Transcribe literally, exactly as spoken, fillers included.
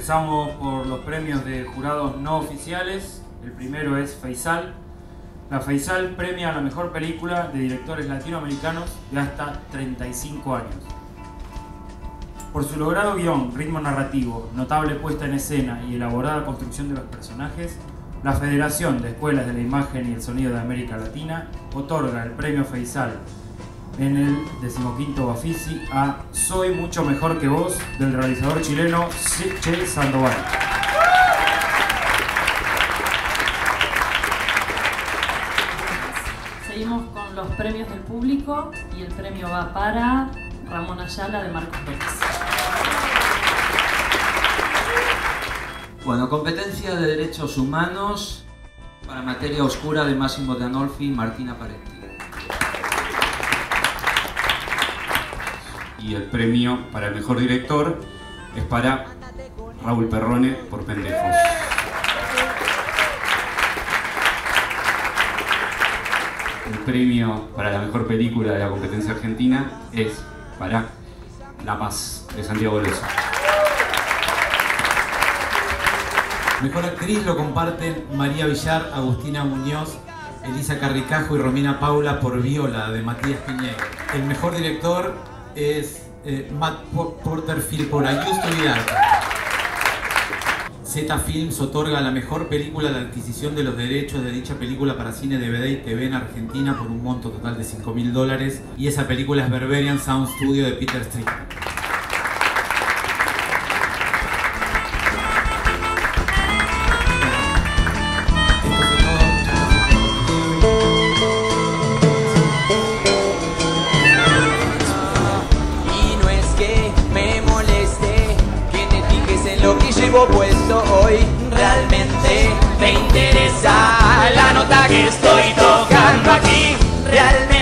Empezamos por los premios de jurados no oficiales. El primero es Faisal. La Faisal premia a la mejor película de directores latinoamericanos de hasta treinta y cinco años. Por su logrado guión, ritmo narrativo, notable puesta en escena y elaborada construcción de los personajes, la Federación de Escuelas de la Imagen y el Sonido de América Latina otorga el premio Faisal en el decimoquinto Bafisi a Soy mucho mejor que vos, del realizador chileno Che Sandoval. Seguimos con los premios del público y el premio va para Ramón Ayala de Marcos López. Bueno, competencia de derechos humanos para materia oscura de Máximo de Anolfi y Martina Parenti. Y el premio para el mejor director es para Raúl Perrone por Pendejos. El premio para la mejor película de la competencia argentina es para La Paz, de Santiago Leso. Mejor actriz lo comparten María Villar, Agustina Muñoz, Elisa Carricajo y Romina Paula por Viola, de Matías Piñeiro. El mejor director es eh, Matt Porterfield por Ayusto Vidal. Z Films otorga la mejor película la adquisición de los derechos de dicha película para cine, D V D y T V en Argentina por un monto total de cinco mil dólares, y esa película es Berberian Sound Studio de Peter Street. Lo que llevo puesto hoy realmente me interesa la nota que estoy tocando aquí. Realmente